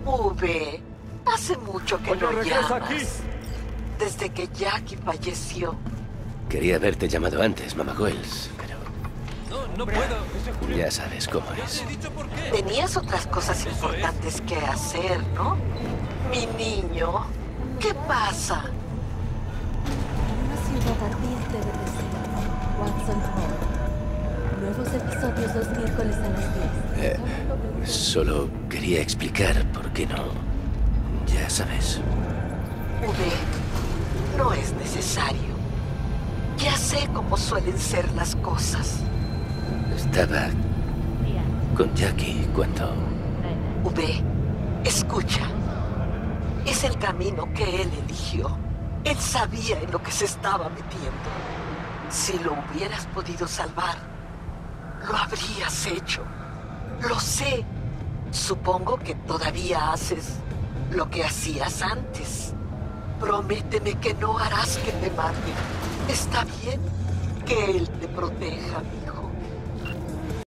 V, hace mucho que Oye, no regresa llamas. aquí. Desde que Jackie falleció. Quería haberte llamado antes, Mama Wells, pero No puedo. ya sabes cómo Ya es. te he dicho por qué. Tenías otras cosas importantes que hacer, ¿no? Mi niño, ¿qué pasa? Una ciudad ardiente de deseo. Watson Hall. Nuevos episodios los miércoles a las 10. Solo quería explicar por qué no. Ya sabes. V, no es necesario. Ya sé cómo suelen ser las cosas. Estaba con Jackie cuando... V, escucha. Es el camino que él eligió. Él sabía en lo que se estaba metiendo. Si lo hubieras podido salvar, lo habrías hecho. Lo sé. Supongo que todavía haces lo que hacías antes. Prométeme que no harás que te maten. Está bien que él te proteja, hijo.